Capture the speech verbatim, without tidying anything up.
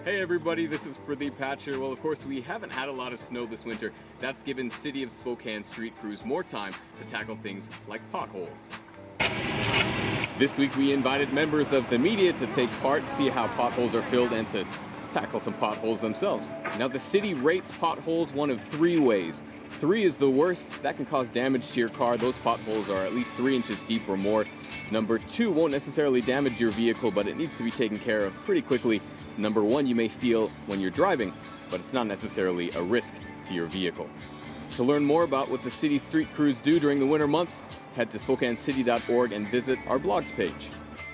Hey everybody, this is Pradeep Patcher. Well, of course, we haven't had a lot of snow this winter. That's given City of Spokane street crews more time to tackle things like potholes. This week we invited members of the media to take part, see how potholes are filled, and to tackle some potholes themselves. Now, the city rates potholes one of three ways. Three is the worst. That can cause damage to your car. Those potholes are at least three inches deep or more. Number two won't necessarily damage your vehicle, but it needs to be taken care of pretty quickly. Number one, you may feel when you're driving, but it's not necessarily a risk to your vehicle. To learn more about what the city street crews do during the winter months, head to Spokane City dot org and visit our blogs page.